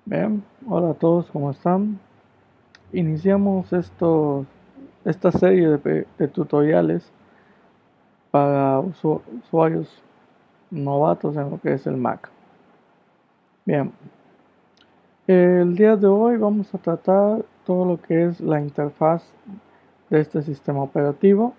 Bien, hola a todos, ¿cómo están? Iniciamos esta serie de tutoriales para usuarios novatos en lo que es el Mac. Bien, el día de hoy vamos a tratar todo lo que es la interfaz de este sistema operativo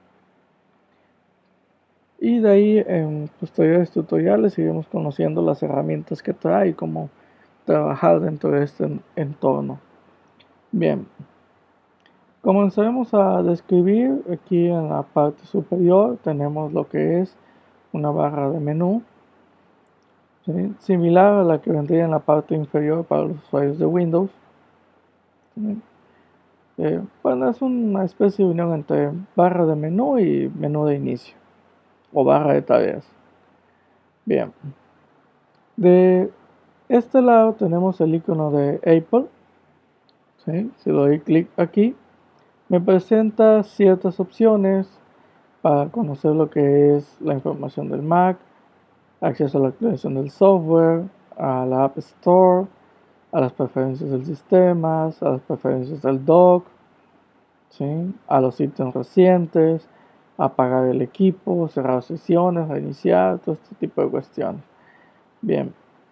y de ahí en posteriores tutoriales iremos conociendo las herramientas que trae y cómo trabajar dentro de este entorno. Bien. Comenzaremos a describir. Aquí en la parte superior tenemos lo que es una barra de menú, ¿sí? Similar a la que vendría en la parte inferior para los usuarios de Windows, ¿sí? Bueno, es una especie de unión entre barra de menú y menú de inicio o barra de tareas. Bien, de este lado tenemos el icono de Apple, ¿sí? Si le doy clic aquí me presenta ciertas opciones para conocer lo que es la información del Mac, acceso a la actualización del software, a la App Store, a las preferencias del sistema, a las preferencias del dock, ¿sí? A los ítems recientes, apagar el equipo, cerrar sesiones, reiniciar, todo este tipo de cuestiones. Bien,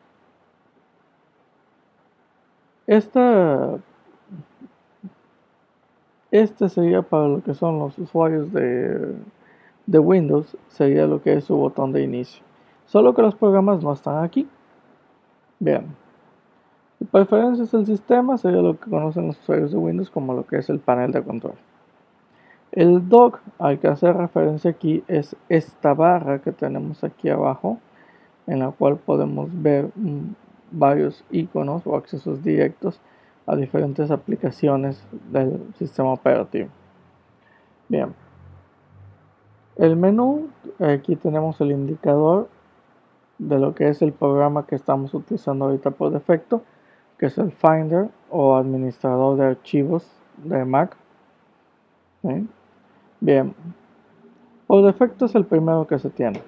esta, este sería para lo que son los usuarios de Windows, sería lo que es su botón de inicio. Solo que los programas no están aquí. Bien. Preferencias del sistema sería lo que conocen los usuarios de Windows como lo que es el panel de control. El dock al que hacer referencia aquí es esta barra que tenemos aquí abajo, en la cual podemos ver varios iconos o accesos directos a diferentes aplicaciones del sistema operativo. Bien, el menú, aquí tenemos el indicador de lo que es el programa que estamos utilizando ahorita por defecto, que es el Finder o administrador de archivos de Mac. ¿Sí? Bien, por defecto es el primero que se tiene.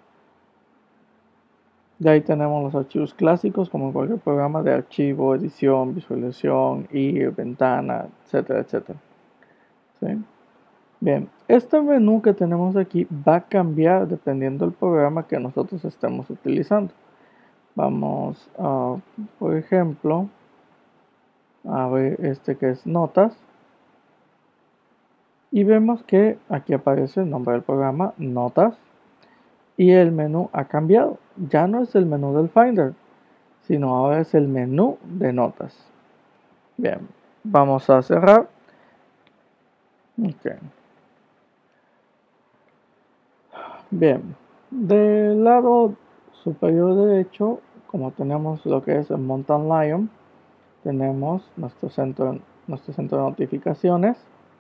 De ahí tenemos los archivos clásicos, como en cualquier programa de archivo, edición, visualización, IR, ventana, etcétera, etcétera. ¿Sí? Bien, este menú que tenemos aquí va a cambiar dependiendo del programa que nosotros estemos utilizando. Vamos a, por ejemplo, a ver este que es Notas. Y vemos que aquí aparece el nombre del programa, Notas. Y el menú ha cambiado. Ya no es el menú del Finder, sino ahora es el menú de notas. Bien, vamos a cerrar. Okay. Bien, del lado superior derecho, como tenemos lo que es el Mountain Lion, tenemos nuestro centro de notificaciones.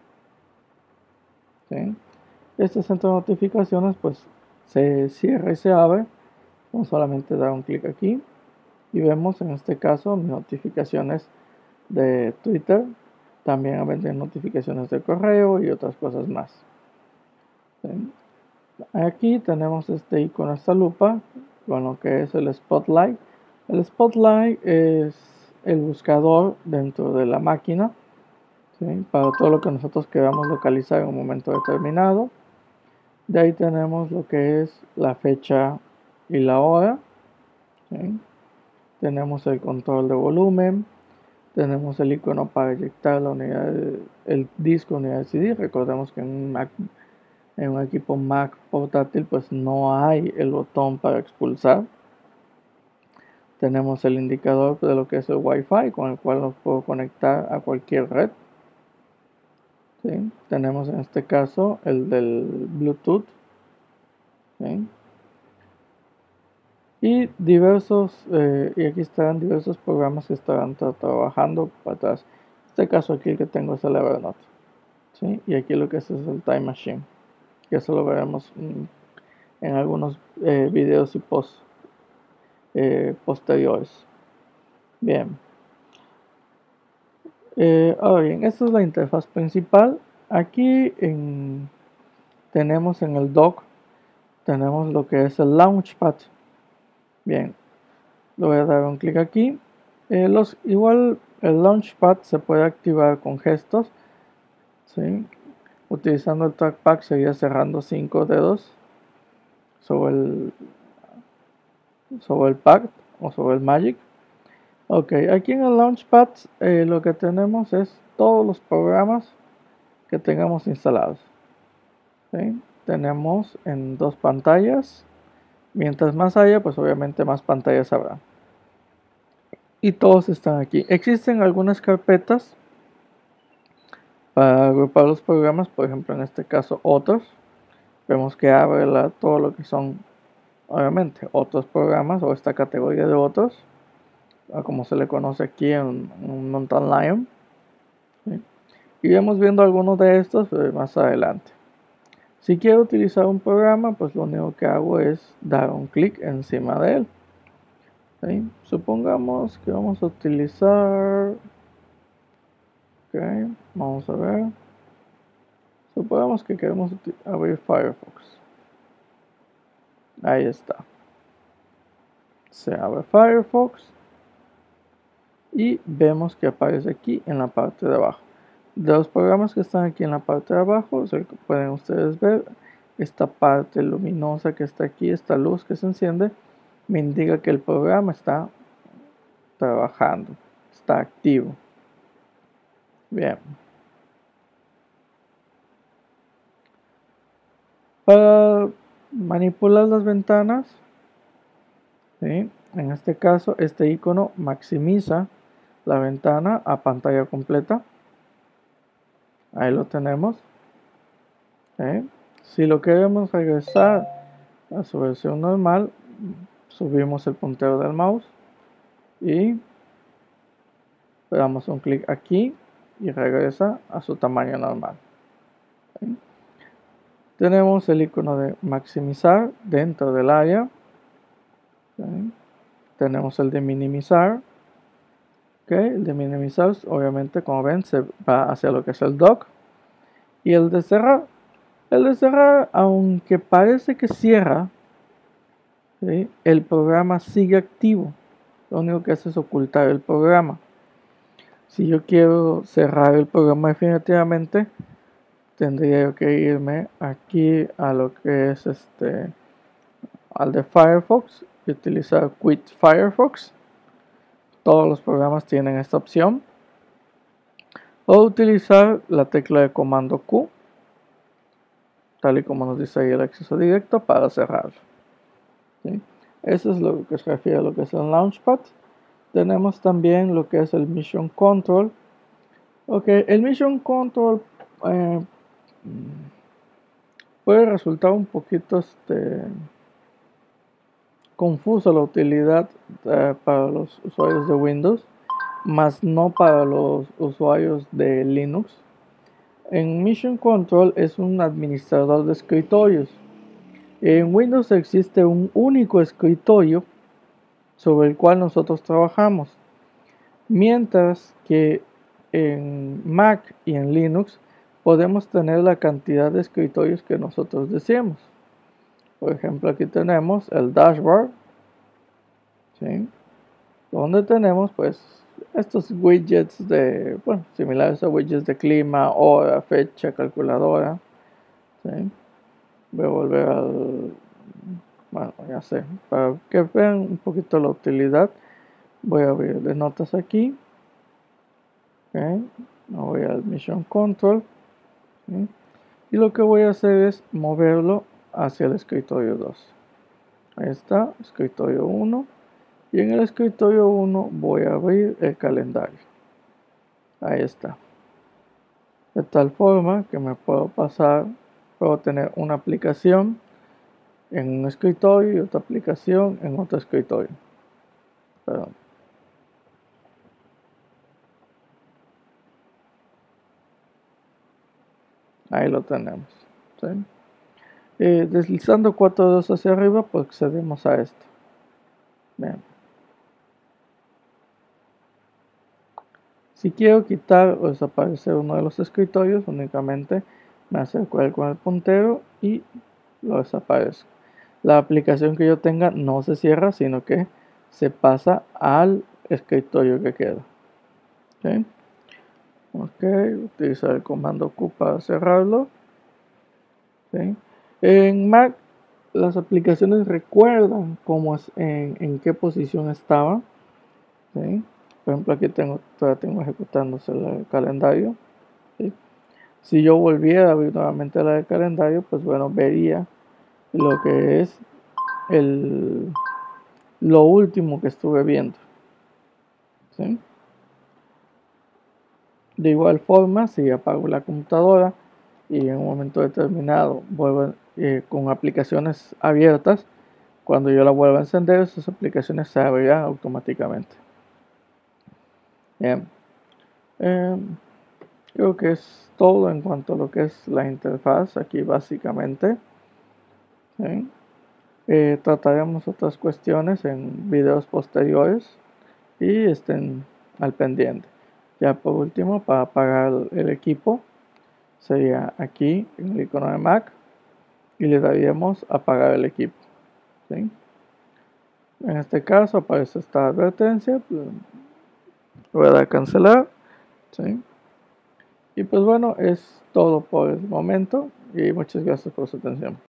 ¿Sí? Este centro de notificaciones pues se cierra y se abre con solamente dar un clic aquí y vemos en este caso mis notificaciones de Twitter, también venden notificaciones de correo y otras cosas más. ¿Sí? Aquí tenemos este icono, esta lupa, con lo que es el Spotlight. El Spotlight es el buscador dentro de la máquina, ¿sí? Para todo lo que nosotros queramos localizar en un momento determinado. De ahí tenemos lo que es la fecha y la hora, ¿sí? Tenemos el control de volumen, tenemos el icono para eyectar la unidad, el disco unidad de CD. Recordemos que en un equipo Mac portátil pues no hay el botón para expulsar. Tenemos el indicador de lo que es el Wi-Fi, con el cual nos puedo conectar a cualquier red. ¿Sí? Tenemos en este caso el del Bluetooth. ¿Sí? Y y aquí estarán diversos programas que estarán trabajando para atrás. En este caso aquí el que tengo es el Evernote. ¿Sí? Y aquí lo que es el Time Machine, que eso lo veremos en algunos videos y posteriores. Bien. Ahora bien, esta es la interfaz principal. Aquí tenemos en el dock, tenemos lo que es el Launchpad. Bien, le voy a dar un clic aquí Igual el Launchpad se puede activar con gestos, ¿sí? Utilizando el trackpad sería cerrando 5 dedos sobre el pad o sobre el Magic. Ok, aquí en el Launchpad lo que tenemos es todos los programas que tengamos instalados, ¿sí? Tenemos en 2 pantallas. Mientras más haya, pues obviamente más pantallas habrá. Y todos están aquí. Existen algunas carpetas para agrupar los programas, por ejemplo en este caso otros. Vemos que abre todo lo que son, obviamente, otros programas o esta categoría de otros, como se le conoce aquí en Mountain Lion, ¿sí? Iremos viendo algunos de estos más adelante. Si quiero utilizar un programa, pues lo único que hago es dar un clic encima de él, ¿sí? Supongamos que vamos a utilizar, ok, vamos a ver, supongamos que queremos abrir Firefox. Ahí está, se abre Firefox y vemos que aparece aquí en la parte de abajo. De los programas que están aquí en la parte de abajo, pueden ustedes ver esta parte luminosa que está aquí, esta luz que se enciende, me indica que el programa está trabajando, está activo. Bien. Para manipular las ventanas, ¿sí? En este caso, este icono maximiza la ventana a pantalla completa. Ahí lo tenemos, ¿sí? Si lo queremos regresar a su versión normal, subimos el puntero del mouse y le damos un clic aquí y regresa a su tamaño normal, ¿sí? Tenemos el icono de maximizar dentro del área, ¿sí? Tenemos el de minimizar, ¿okay? El de minimizar obviamente, como ven, se va hacia lo que es el dock. Y el de cerrar, aunque parece que cierra, ¿sí? El programa sigue activo. Lo único que hace es ocultar el programa. Si yo quiero cerrar el programa definitivamente, tendría que irme aquí a lo que es al de Firefox y utilizar Quit Firefox. Todos los programas tienen esta opción. O utilizar la tecla de comando Q, tal y como nos dice ahí el acceso directo, para cerrarlo, ¿sí? Eso es lo que se refiere a lo que es el Launchpad. Tenemos también lo que es el Mission Control. Ok, el Mission Control puede resultar un poquito confuso la utilidad para los usuarios de Windows, más no para los usuarios de Linux. En Mission Control es un administrador de escritorios. En Windows existe un único escritorio sobre el cual nosotros trabajamos, mientras que en Mac y en Linux podemos tener la cantidad de escritorios que nosotros deseemos. Por ejemplo, aquí tenemos el dashboard, ¿sí? Donde tenemos pues estos widgets similares a widgets de clima, hora, fecha, calculadora, ¿sí? Voy a volver bueno, ya sé, para que vean un poquito la utilidad, voy a abrir notas aquí, ¿okay? Me voy al Mission Control, ¿sí? Y lo que voy a hacer es moverlo hacia el escritorio 2. Ahí está, escritorio 1. Y en el escritorio 1 voy a abrir el calendario. Ahí está. De tal forma que puedo tener una aplicación en un escritorio y otra aplicación en otro escritorio. Perdón. Ahí lo tenemos, ¿sí? Deslizando 4 dedos hacia arriba, pues accedemos a esto. Bien. Si quiero quitar o desaparecer uno de los escritorios, únicamente me acerco a él con el puntero y lo desaparezco. La aplicación que yo tenga no se cierra, sino que se pasa al escritorio que queda. ¿Okay? Ok, utilizar el comando Q para cerrarlo. ¿Okay? En Mac, las aplicaciones recuerdan cómo es, en qué posición estaban. ¿Okay? Por ejemplo, aquí todavía tengo ejecutándose el calendario. ¿Sí? Si yo volviera a abrir nuevamente la del calendario, pues bueno, vería lo que es lo último que estuve viendo. ¿Sí? De igual forma, si apago la computadora y en un momento determinado vuelvo con aplicaciones abiertas, cuando yo la vuelva a encender, esas aplicaciones se abrirán automáticamente. Bien. Creo que es todo en cuanto a lo que es la interfaz aquí básicamente. ¿Sí? Trataremos otras cuestiones en videos posteriores y estén al pendiente. Ya por último, para apagar el equipo, sería aquí en el icono de Mac y le daríamos apagar el equipo. ¿Sí? En este caso aparece esta advertencia, pues, voy a dar a cancelar. ¿Sí? Y pues bueno, es todo por el momento y muchas gracias por su atención.